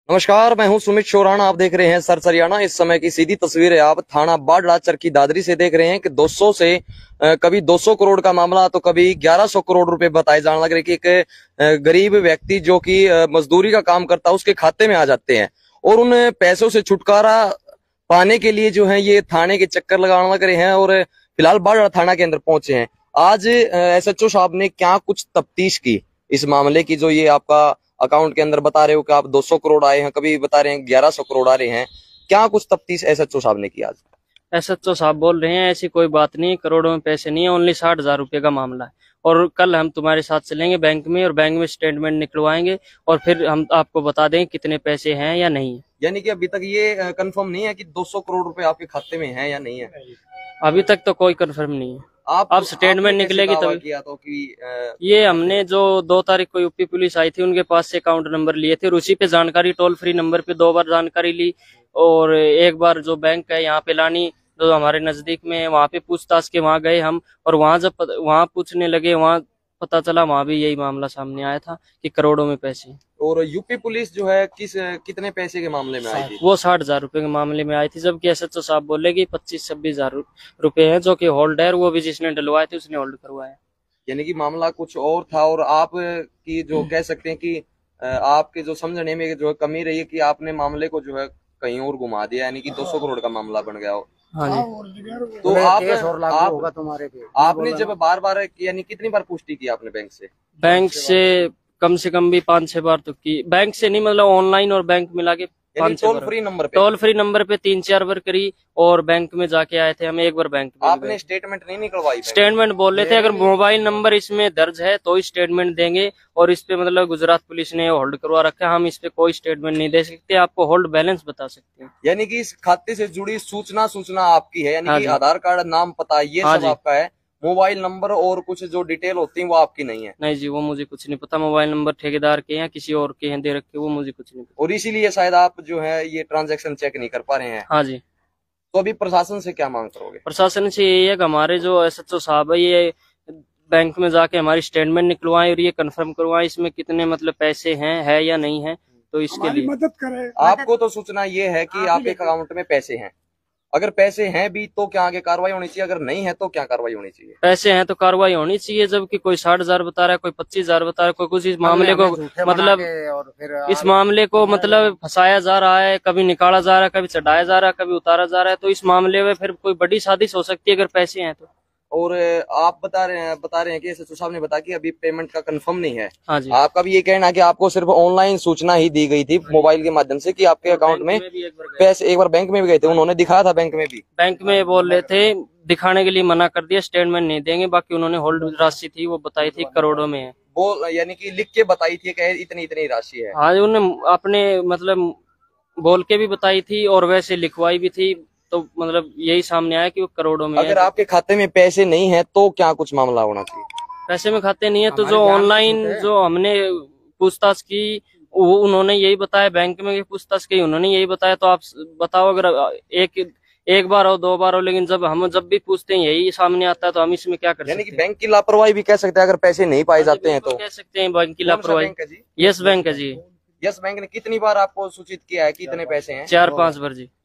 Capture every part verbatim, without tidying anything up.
नमस्कार, मैं हूं सुमित शोराना। आप देख रहे हैं सरसरियाना। इस समय की सीधी तस्वीर है आप थाना बाडला चरखी दादरी से देख रहे हैं कि दो सौ से कभी दो सौ करोड़ का मामला तो कभी ग्यारह सौ करोड़ रुपए बताए जाने लग रहे कि एक गरीब व्यक्ति जो कि मजदूरी का काम करता है उसके खाते में आ जाते हैं और उन पैसों से छुटकारा पाने के लिए जो है ये थाने के चक्कर लगाने लग रहे हैं और फिलहाल बाडला थाना के अंदर पहुंचे हैं। आज एस एच ओ साहब ने क्या कुछ तफ्तीश की इस मामले की, जो ये आपका अकाउंट के अंदर बता रहे हो कि आप दो सौ करोड़ आए हैं, कभी बता रहे हैं ग्यारह सौ करोड़ आ रहे हैं, क्या कुछ तफ्तीश एस एच ओ साहब ने की आज? एस एच ओ साहब बोल रहे हैं ऐसी कोई बात नहीं, करोड़ों में पैसे नहीं है, ओनली साठ हजार रुपए का मामला है। और कल हम तुम्हारे साथ चलेंगे बैंक में और बैंक में स्टेटमेंट निकलवाएंगे और फिर हम आपको बता दें कितने पैसे हैं या नहीं है। यानी कि अभी तक ये कंफर्म नहीं है कि दो सौ करोड़ रुपए आपके खाते में है या नहीं है? अभी तक तो कोई कंफर्म नहीं है। आप अब स्टेटमेंट निकलेगी तभी किया तो कि आ... ये हमने जो दो तारीख को यूपी पुलिस आई थी उनके पास से अकाउंट नंबर लिए थे और उसी पे जानकारी टोल फ्री नंबर पे दो बार जानकारी ली और एक बार जो बैंक है यहाँ पे लानी जो हमारे नजदीक में है वहाँ पे पूछताछ के वहाँ गए हम और वहाँ जब वहाँ पूछने लगे वहाँ पता चला वहाँ भी यही मामला सामने आया था कि करोड़ों में पैसे। और यूपी पुलिस जो है किस कितने पैसे के मामले में आई थी? वो साठ हजार रुपए के मामले में आई थी, जबकि एस एच ओ साहब बोले कि पच्चीस छब्बीस हजार रुपए है जो कि होल्ड है, वो भी जिसने डलवाए थे उसने होल्ड करवाया। यानी कि मामला कुछ और था और आप की जो कह सकते हैं कि आपके जो समझने में जो कमी रही है कि आपने मामले को जो है कहीं और घुमा दिया, यानी कि दो सौ करोड़ का मामला बन गया हो। हाँ जी। तो आप, आप होगा तुम्हारे पे आपने जब बार बार यानी कितनी बार पुष्टि की आपने बैंक से? बैंक से कम से कम भी पाँच छह बार तो की, बैंक से नहीं मतलब ऑनलाइन और बैंक मिला के टोल फ्री नंबर पे टोल फ्री नंबर पे तीन चार बार करी और बैंक में जाके आए थे हम एक बार बैंक में। आपने स्टेटमेंट नहीं निकलवाई? स्टेटमेंट बोल रहे थे अगर मोबाइल नंबर इसमें दर्ज है तो ही स्टेटमेंट देंगे और इस पे मतलब गुजरात पुलिस ने होल्ड करवा रखा है, हम इस पे कोई स्टेटमेंट नहीं दे सकते, आपको होल्ड बैलेंस बता सकते हैं। यानी कि इस खाते से जुड़ी सूचना सूचना आपकी है, यानी कि आधार कार्ड, नाम, पता, ये सब आपका है, मोबाइल नंबर और कुछ जो डिटेल होती है वो आपकी नहीं है? नहीं जी, वो मुझे कुछ नहीं पता, मोबाइल नंबर ठेकेदार के या किसी और के हैं दे रखे, वो मुझे कुछ नहीं पता। और इसीलिए शायद आप जो है ये ट्रांजैक्शन चेक नहीं कर पा रहे हैं? हाँ जी। तो अभी प्रशासन से क्या मांग करोगे? प्रशासन से यही है कि हमारे जो एस एच ओ साहब है ये बैंक में जाके हमारी स्टेटमेंट निकलवाएं और ये कंफर्म करवाएं इसमें कितने मतलब पैसे हैं है या नहीं है, तो इसके लिए मदद करें। आपको तो सूचना ये है कि आपके अकाउंट में पैसे हैं, अगर पैसे हैं भी तो क्या आगे कार्रवाई होनी चाहिए, अगर नहीं है तो क्या कार्रवाई होनी चाहिए? पैसे हैं तो कार्रवाई होनी चाहिए, जबकि कोई साठ हजार बता रहा है, कोई पच्चीस हजार बता रहा है, कोई कुछ इस मामले को मतलब और फिर इस मामले को मतलब फंसाया जा रहा है, कभी निकाला जा रहा है, कभी चढ़ाया जा रहा है, कभी उतारा जा रहा है, तो इस मामले में फिर कोई बड़ी साजिश हो सकती है अगर पैसे हैं तो। और आप बता रहे हैं बता रहे हैं कि एस एच ओ साहब ने बताया कि अभी पेमेंट का कंफर्म नहीं है। हाँ जी। आपका भी ये कहना है कि आपको सिर्फ ऑनलाइन सूचना ही दी गई थी मोबाइल के माध्यम से कि आपके अकाउंट में पैसे, एक बार बैंक में भी गए थे, उन्होंने दिखाया था बैंक में भी? बैंक में बोल रहे थे, दिखाने के लिए मना कर दिया, स्टेटमेंट नहीं देंगे, बाकी उन्होंने होल्ड राशि थी वो बताई थी करोड़ों में है, वो यानी कि लिख के बताई थी कि इतनी इतनी राशि है। हाँ उन्होंने अपने मतलब बोल के भी बताई थी और वैसे लिखवाई भी थी, तो मतलब यही सामने आया कि वो करोड़ों में। अगर आपके खाते में पैसे नहीं है तो क्या कुछ मामला होना चाहिए? पैसे में खाते नहीं है तो जो ऑनलाइन जो हमने पूछताछ की वो उन्होंने यही बताया, बैंक में पूछताछ की उन्होंने यही बताया, तो आप बताओ अगर एक एक बार हो दो बार हो, लेकिन जब हम जब भी पूछते हैं यही सामने आता है तो हम इसमें क्या कर सकते हैं? यानी कि बैंक की लापरवाही भी कह सकते हैं अगर पैसे नहीं पाए जाते हैं तो? कह सकते हैं बैंक की लापरवाही। यस बैंक है जी। यस बैंक ने कितनी बार आपको सूचित किया है कि इतने पैसे हैं? चार पांच बार जी,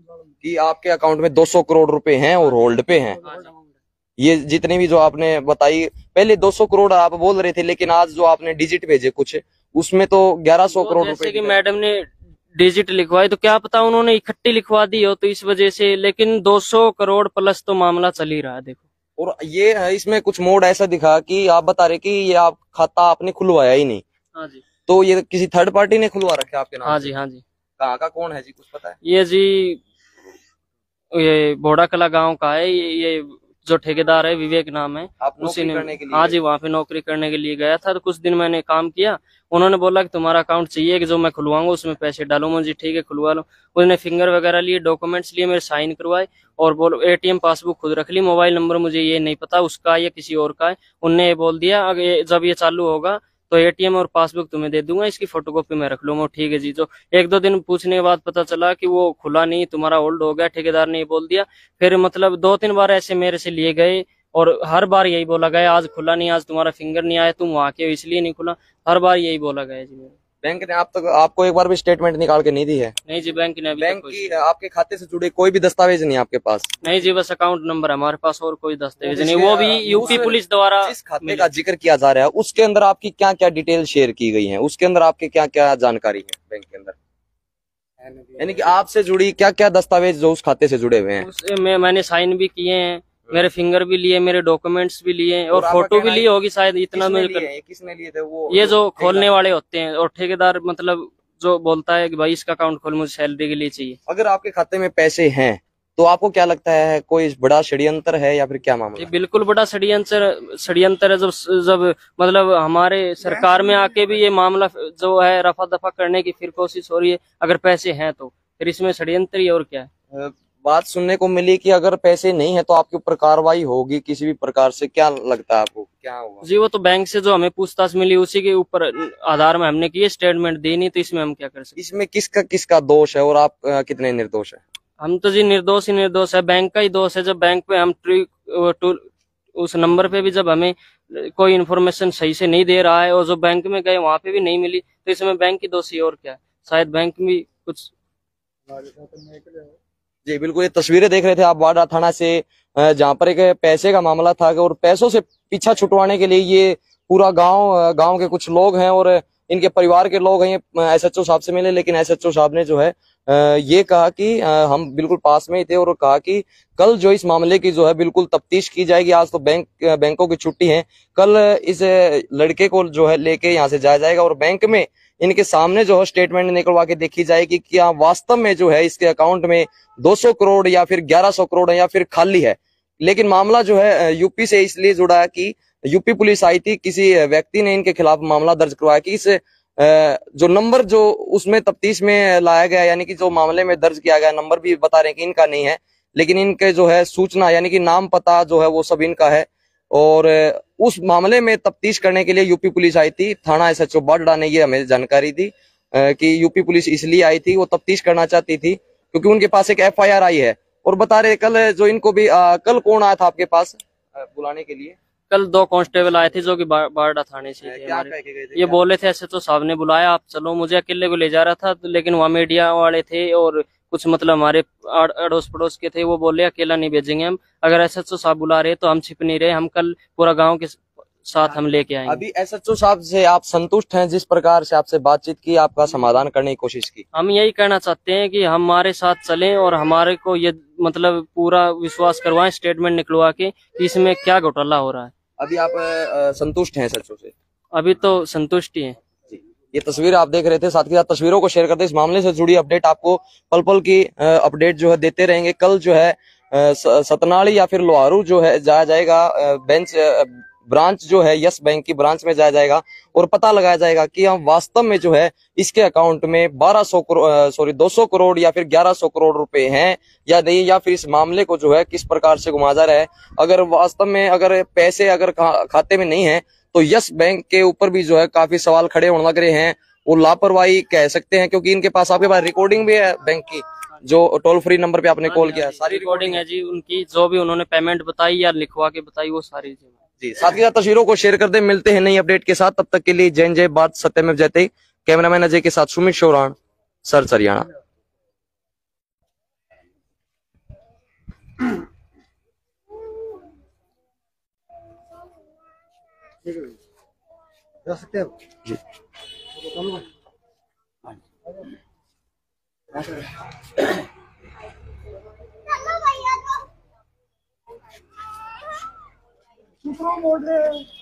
कि आपके अकाउंट में दो सौ करोड़ रुपए हैं और होल्ड पे हैं। ये जितने भी जो आपने बताई, पहले दो सौ करोड़ आप बोल रहे थे, लेकिन आज जो आपने डिजिट भेजे कुछ उसमें तो ग्यारह सौ करोड़ रुपए की मैडम ने डिजिट लिखवाई, तो क्या पता उन्होंने इकट्ठी लिखवा दी हो तो इस वजह से, लेकिन दो सौ करोड़ प्लस तो मामला चल ही रहा है देखो। और ये इसमें कुछ मोड ऐसा दिखा कि आप बता रहे कि ये आप खाता आपने खुलवाया ही नहीं। हाँ जी। तो ये किसी थर्ड पार्टी ने खुलवा रखे आपके नाम? हाँ जी। हाँ जी। कहाँ का कौन है जी, कुछ पता है? ये जी ये बोड़ा कला गांव का है, ये जो ठेकेदार है विवेक नाम है, उसी ने। हाँ जी, वहाँ पे नौकरी करने के लिए गया था, तो कुछ दिन मैंने काम किया, उन्होंने बोला कि तुम्हारा अकाउंट चाहिए कि जो मैं खुलवाऊंगा उसमें पैसे डालू, मुझे ठीक है खुलवा लो। उसने फिंगर वगैरह लिए, डॉक्यूमेंट्स लिए, मेरे साइन करवाए और बोलो एटीएम पासबुक खुद रख ली, मोबाइल नंबर मुझे ये नहीं पता उसका या किसी और का है। उनने ये बोल दिया अगर जब ये चालू होगा तो एटीएम और पासबुक तुम्हें दे दूंगा, इसकी फोटोकॉपी मैं रख लूंगा। ठीक है जी। जो एक दो दिन पूछने के बाद पता चला कि वो खुला नहीं, तुम्हारा होल्ड हो गया, ठेकेदार ने ये बोल दिया। फिर मतलब दो तीन बार ऐसे मेरे से लिए गए और हर बार यही बोला गया आज खुला नहीं, आज तुम्हारा फिंगर नहीं आया, तुम वहां के हो इसलिए नहीं खुला, हर बार यही बोला गया जी मेरे। बैंक ने आप तक आपको एक बार भी स्टेटमेंट निकाल के नहीं दी है? नहीं जी, बैंक ने अभी बैंक तक की आपके खाते से जुड़े कोई भी दस्तावेज नहीं आपके पास? नहीं जी, बस अकाउंट नंबर हमारे पास, और कोई दस्तावेज नहीं, वो भी यूपी पुलिस द्वारा। जिस खाते का जिक्र किया जा रहा है उसके अंदर आपकी क्या क्या डिटेल शेयर की गई है, उसके अंदर आपके क्या क्या जानकारी है बैंक के अंदर, यानी कि आपसे जुड़ी क्या क्या दस्तावेज जो उस खाते से जुड़े हुए हैं? उसमें मैंने साइन भी किए हैं, मेरे फिंगर भी लिए, मेरे डॉक्यूमेंट्स भी लिए, और फोटो भी ली होगी शायद, इतना मेरे कर... किसने लिए थे वो? ये जो खोलने वाले होते हैं, और ठेकेदार मतलब जो बोलता है कि भाई इसका अकाउंट खोल, मुझे सैलरी के लिए चाहिए। अगर आपके खाते में पैसे हैं तो आपको क्या लगता है कोई बड़ा षड्यंत्र है या फिर क्या मामला? ये बिल्कुल बड़ा षड्यंत्र षड्यंत्र है। जब जब मतलब हमारे सरकार में आके भी ये मामला जो है रफा दफा करने की फिर कोशिश हो रही है। अगर पैसे हैं तो फिर इसमें षड्यंत्र ही और क्या है। बात सुनने को मिली कि अगर पैसे नहीं है तो आपके ऊपर कार्रवाई होगी किसी भी प्रकार से, क्या लगता है आपको क्या होगा? जी वो तो बैंक से जो हमें पूछताछ मिली उसी के ऊपर आधार में हमने किए, स्टेटमेंट दी नहीं, तो इसमें हम क्या कर सकते? इसमें किसका किसका दोष है और आप कितने निर्दोष है? हम तो जी निर्दोष ही निर्दोष है, बैंक का ही दोष है। जब बैंक पे हम ट्री उस नंबर पे भी जब हमें कोई इन्फॉर्मेशन सही से नहीं दे रहा है, और जो बैंक में गए वहां पे भी नहीं मिली, तो इसमें बैंक की दोषी और क्या है? शायद बैंक में कुछ। जी बिल्कुल, ये तस्वीरें देख रहे थे आप बाडा थाना से, जहां पर एक पैसे का मामला था और पैसों से पीछा छुटवाने के लिए ये पूरा गांव गांव के कुछ लोग हैं और इनके परिवार के लोग हैं, ये एसएचओ साहब से मिले। लेकिन एसएचओ साहब ने जो है ये कहा कि हम बिल्कुल पास में ही थे, और कहा कि कल जो इस मामले की जो है बिल्कुल तफ्तीश की जाएगी। आज तो बैंक बैंकों की छुट्टी है, कल इस लड़के को जो है लेके यहाँ से जाया जाएगा और बैंक में इनके सामने जो है स्टेटमेंट निकलवा के देखी जाएगी कि क्या वास्तव में जो है इसके अकाउंट में दो सौ करोड़ या फिर ग्यारह सौ करोड़ है या फिर खाली है। लेकिन मामला जो है यूपी से इसलिए जुड़ा है कि यूपी पुलिस आई थी, किसी व्यक्ति ने इनके खिलाफ मामला दर्ज करवाया कि इस जो नंबर जो उसमें तफ्तीश में लाया गया, यानी कि जो मामले में दर्ज किया गया नंबर भी बता रहे हैं कि इनका नहीं है, लेकिन इनके जो है सूचना यानी कि नाम पता जो है वो सब इनका है। और उस मामले में तफ्तीश करने के लिए यूपी पुलिस आई थी। थाना एसएचओ बाडा ने ये हमें जानकारी दी कि यूपी पुलिस इसलिए आई थी, वो तफ्तीश करना चाहती थी क्योंकि उनके पास एक एफआईआर आई है। और बता रहे कल जो इनको भी आ, कल कौन आया था आपके पास बुलाने के लिए? कल दो कांस्टेबल आए थे जो कि बारडा थाने से थे। क्या कह के गए थे? ये बोले थे एसएचओ साहब ने बुलाया, आप चलो। मुझे अकेले को ले जा रहा था, लेकिन वहाँ मीडिया वाले थे और कुछ मतलब हमारे अड़ोस पड़ोस के थे, वो बोले अकेला नहीं भेजेंगे हम, अगर एसएचओ साहब बुला रहे तो हम छिप नहीं रहे, हम कल पूरा गांव के साथ हम लेके आएंगे। अभी एसएचओ साहब से आप संतुष्ट हैं जिस प्रकार से आपसे बातचीत की, आपका समाधान करने की कोशिश की? हम यही कहना चाहते हैं कि हमारे साथ चलें और हमारे को ये मतलब पूरा विश्वास करवाएं स्टेटमेंट निकलवा के कि इसमें क्या घोटाला हो रहा है। अभी आप आ, संतुष्ट हैं एसएचओ से? अभी तो संतुष्ट ही हैं। ये तस्वीर आप देख रहे थे, साथ ही साथ तस्वीरों को शेयर करते इस मामले से जुड़ी अपडेट आपको पल पल की अपडेट जो है देते रहेंगे। कल जो है सतनाली या फिर लोहारू जो है जाया जाएगा, बेंच ब्रांच जो है यस बैंक की ब्रांच में जाया जाएगा और पता लगाया जाएगा कि हम वास्तव में जो है इसके अकाउंट में बारह सौ करोड़ सॉरी दो सौ करोड़ या फिर ग्यारह सौ करोड़ रुपए हैं या नहीं, या फिर इस मामले को जो है किस प्रकार से घुमा जा रहा है। अगर वास्तव में अगर पैसे अगर खाते में नहीं है तो यस बैंक के ऊपर भी जो है काफी सवाल खड़े होने लग रहे हैं। वो लापरवाही कह सकते हैं क्योंकि इनके पास आपके पास रिकॉर्डिंग भी है बैंक की, जो टोल फ्री नंबर पे आपने कॉल किया, सारी रिकॉर्डिंग है जी उनकी, जो भी उन्होंने पेमेंट बताई या लिखवा के बताई वो सारी जी। साथ ही साथ तस्वीरों को शेयर कर दे। मिलते हैं नई अपडेट के साथ, तब तक के लिए जय जय बात सत्यमेव जयते। कैमरामैन अजय के साथ सुमित शौरान, सर हरियाणा। जी बोल रहे हैं।